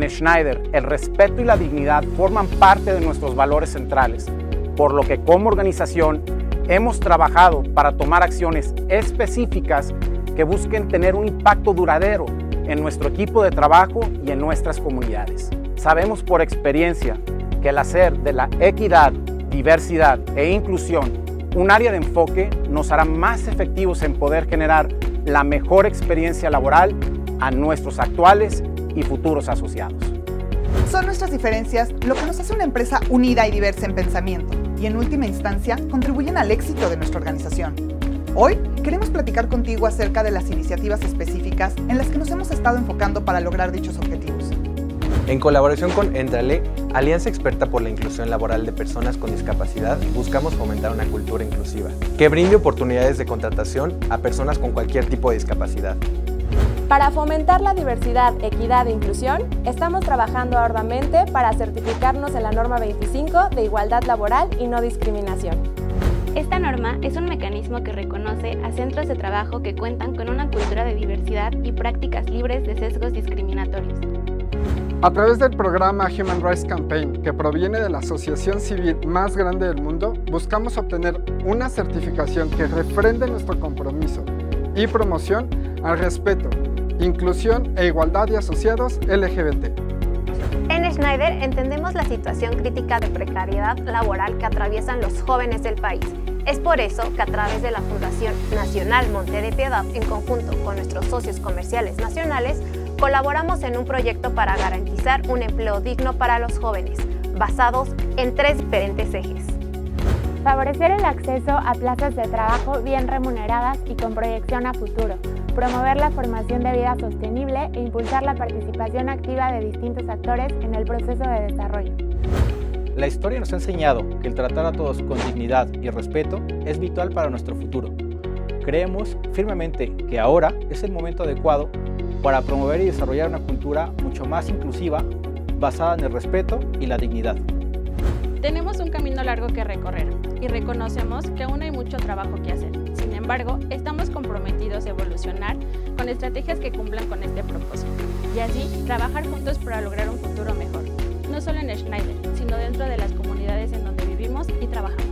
En Schneider, el respeto y la dignidad forman parte de nuestros valores centrales, por lo que como organización hemos trabajado para tomar acciones específicas que busquen tener un impacto duradero en nuestro equipo de trabajo y en nuestras comunidades. Sabemos por experiencia que el hacer de la equidad, diversidad e inclusión un área de enfoque nos hará más efectivos en poder generar la mejor experiencia laboral a nuestros actuales y futuros asociados. Son nuestras diferencias lo que nos hace una empresa unida y diversa en pensamiento y en última instancia contribuyen al éxito de nuestra organización. Hoy queremos platicar contigo acerca de las iniciativas específicas en las que nos hemos estado enfocando para lograr dichos objetivos. En colaboración con ÉNTRALE, Alianza Experta por la Inclusión Laboral de Personas con Discapacidad, buscamos fomentar una cultura inclusiva que brinde oportunidades de contratación a personas con cualquier tipo de discapacidad. Para fomentar la diversidad, equidad e inclusión, estamos trabajando arduamente para certificarnos en la norma 25 de igualdad laboral y no discriminación. Esta norma es un mecanismo que reconoce a centros de trabajo que cuentan con una cultura de diversidad y prácticas libres de sesgos discriminatorios. A través del programa Human Rights Campaign, que proviene de la asociación civil más grande del mundo, buscamos obtener una certificación que refrende nuestro compromiso y promoción al respeto, inclusión e igualdad de asociados LGBT. En Schneider entendemos la situación crítica de precariedad laboral que atraviesan los jóvenes del país. Es por eso que a través de la Fundación Nacional Monte de Piedad, en conjunto con nuestros socios comerciales nacionales, colaboramos en un proyecto para garantizar un empleo digno para los jóvenes, basados en 3 diferentes ejes. Favorecer el acceso a plazas de trabajo bien remuneradas y con proyección a futuro, promover la formación de vida sostenible e impulsar la participación activa de distintos actores en el proceso de desarrollo. La historia nos ha enseñado que el tratar a todos con dignidad y respeto es vital para nuestro futuro. Creemos firmemente que ahora es el momento adecuado para promover y desarrollar una cultura mucho más inclusiva, basada en el respeto y la dignidad. Tenemos un camino largo que recorrer y reconocemos que aún hay mucho trabajo que hacer. Sin embargo, estamos comprometidos a evolucionar con estrategias que cumplan con este propósito y así trabajar juntos para lograr un futuro mejor, no solo en Schneider, sino dentro de las comunidades en donde vivimos y trabajamos.